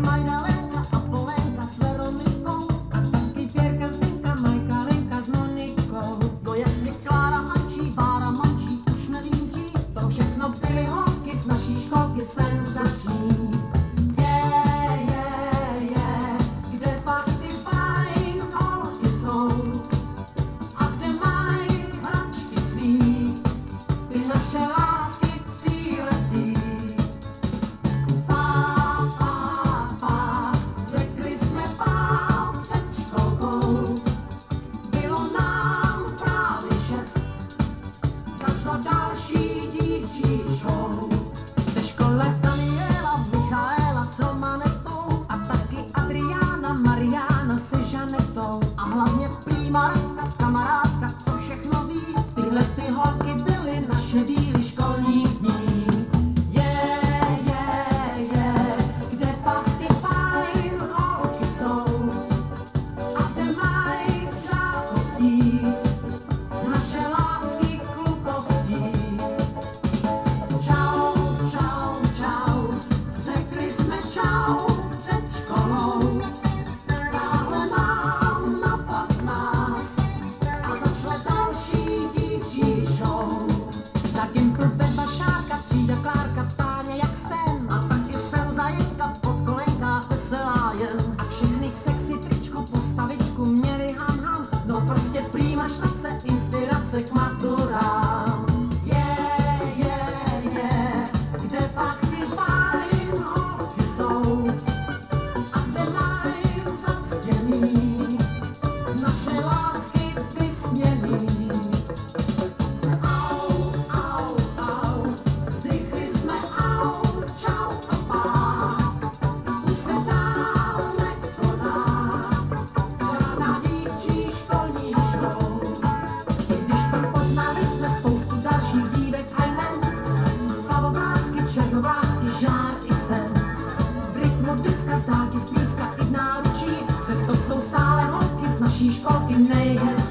Majdalenka a Polenka s Veronikou a taky Pěrka, Zdenka, Majka, Lenka s Monikou. No jasně Klára, Hančí, Bára, Mančí, už nevím čí, to všechno byly holky z naší školky senzační. Kde pak ty fajn holky jsou a kde mají hračky svý, ty naše lásky tříletý. Řekli jsme pá před školkou, bylo nám právě 6, začala další dívčí show. Ve škole Daniela, Michaela s Romanetou a taky Adriána, Mariána se Žanetou a hlavně prýma Radka, kamarádka, co všechno ví. Tyhle ty holky byly naše díly školních dní. Kde pak ty fajn holky jsou a kde mají přátelství, naše lásky klukovský. Čau, řekli jsme čau před školou, táhle nám na 15 a začala další dívčí show. Na Gimpl bez Vašárka, třída Klárka, Táňa jak sen a taky sen Zajenka v podkolenkách veselá jen. A všechny v sexy tričku postavičku měli ham, no prostě prýma štace, inspirace k maturám. Kde pak ty fajn holky jsou a kde mají zactěný naše lásky vysněný. Au, vzdychli jsme au, čau a pá, už se dál nekoná žádná dívčí školní show. I když poznali jsme spoustu dalších dívek a jmen, pavovrásky, černovlásky, žár i sen. V rytmu diska, z dálky, z blízka i v náručí, přesto jsou stále holky z naší školky nejhezčí.